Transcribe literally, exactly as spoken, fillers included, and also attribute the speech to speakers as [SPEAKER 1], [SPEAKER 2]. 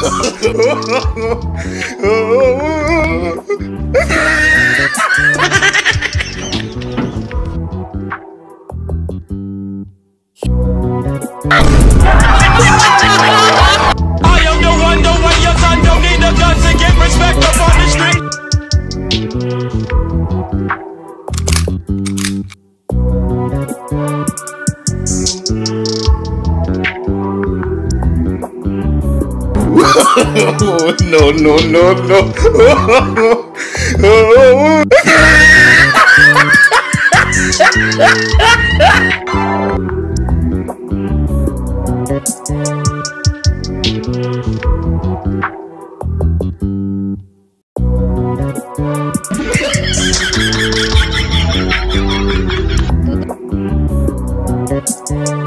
[SPEAKER 1] am the one, the way your son don't need a gun to get respect up on the street.
[SPEAKER 2] No, no, no, no.